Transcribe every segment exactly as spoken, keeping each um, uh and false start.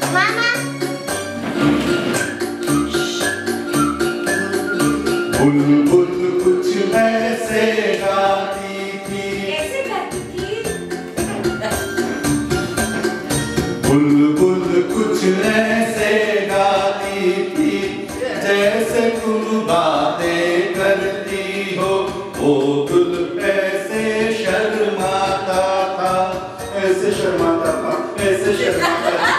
बुलबुल कुछ ऐसे गाती थी, कैसे गाती थी? बुलबुल कुछ ऐसे गाती थी, जैसे तुम बातें करती हो। वो गुल ऐसे शर्माता था, ऐसे शर्माता था, ऐसे शर्माता था।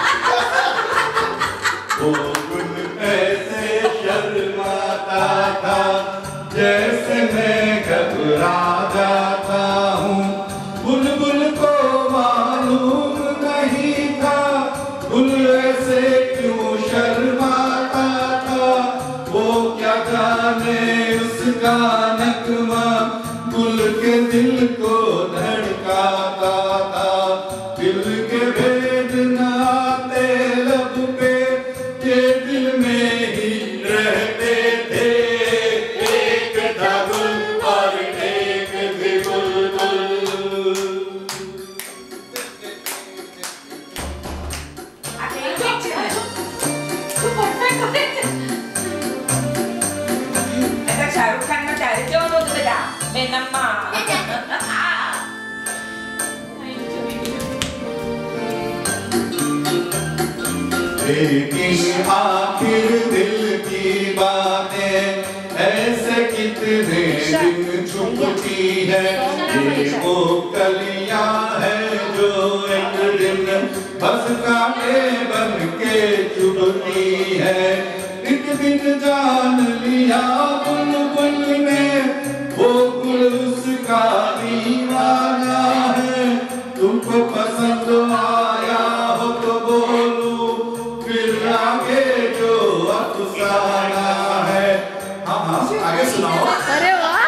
वो गुल ऐसे शर्माता था, जैसे मैं घबरा जाता हूँ। बुलबुल को मालूम नहीं था, गुल ऐसे क्यों शर्माता था। वो क्या जाने उसका नगमा गुल के दिल को धड़काता था। दिल के भेद न आते लब पे, ये दिल में ही रहते थे। एक था गुल और एक थी बुलबुल। ऐसा शाहरुख खान का डायरेक्ट क्यों बोलते बेटा? मैं नम्मा। लेकिन आखिर दिल की बातें ऐसे कितने दिन छुपती है। ये वो कलियां है जो एक दिन बस कांटे बन के चुभती है। एक दिन जान लिया बुलबुल ने, वो गुल उसका दीवाना है। तुमको पसंद आया हो तो बोलो, फिर आगे जो अफसाना है। हाँ हाँ आगे सुनाओ। अरे वाह।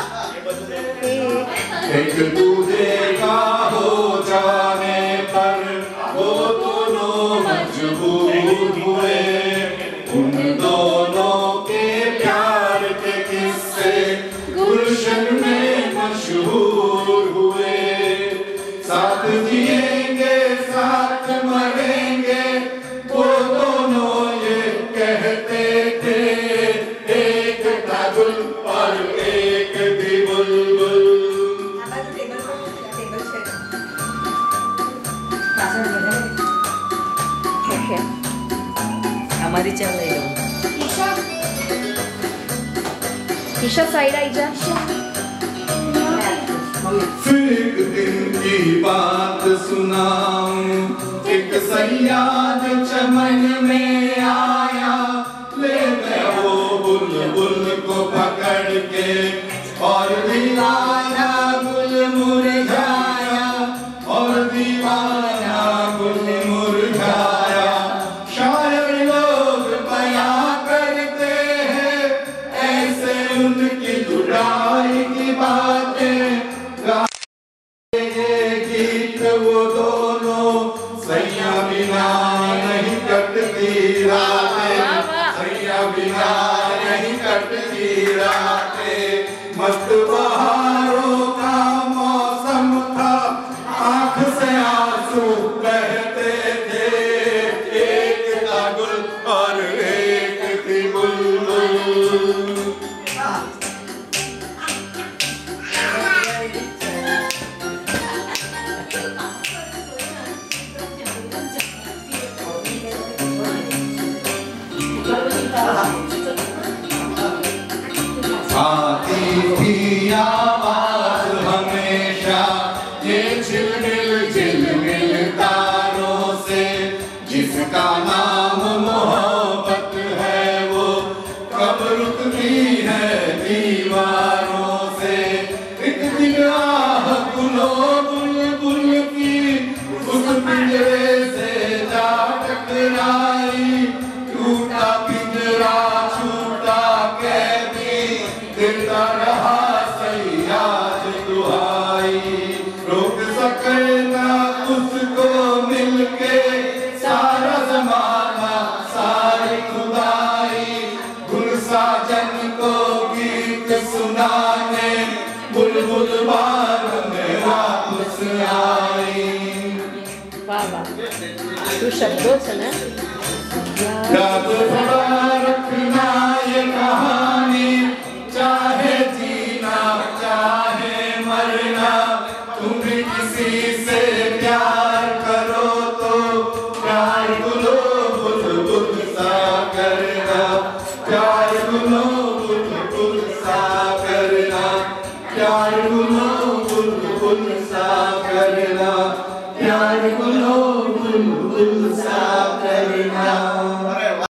एक दूसरे का हो जाने पर वो दोनों मजबूर हुए। उन दोनों के प्यार के किस्से गुलशन में मशहूर हुए। साथ जिएंगे साथ मरेंगे, वो दोनों ये कहते थे। एक था गुल और एक थी बुलबुल। हमारी चल रही है। ईशा साइड आई जा। फिर एक दिन की बात सुनाऊं, एक सयाद चमन में आया। ले गया वो बुलबुल को पकड़ के, और दीवाना गुल मुरझाया, और दीवाना गुल मुरझाया। शायर लोग बयां करते हैं ऐसे उनकी जुदाई की बातें। गीत वो दोनों सैया बिना नहीं कटती रातें, सैया बिना नहीं कटती रातें। मस्त बहारों का मौसम था, आँख से आंसू बहते थे। एक था गुल और एक थी बुलबुल। आती थी आवाज हमेशा ये झिलमिल झिलमिल तारों से, जिसका नाम मोहब्बत है वो कब रुकती है दीवारों से। एक दिन आह गुलो बुलबुल की उस पिंजरे से जा टकराई। टूटा पिंजरा छूटा कैदी, देता रहा सयाद दुहाई। रोक सके ना उसको मिलके सारा जमाना सारी खुदाई। गुल साजन को गीत सुनाने बुलबुल बाग में वापस आई। वाह वाह। शब्दों से ना याद रखना ये कहानी, चाहे जीना चाहे मरना, तुम भी किसी से प्यार करो तो प्यार गुलो बुलबुल सा करना, प्यार गुलो बुलबुल सा करना, प्यार गुलो बुलबुल सा करना, प्यार गुलो बुलबुल सा करना।